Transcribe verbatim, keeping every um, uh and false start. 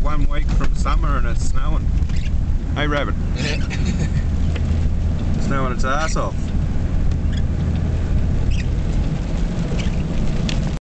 one week from summer and it's snowing. Hey Rabbit. Snowing its ass off.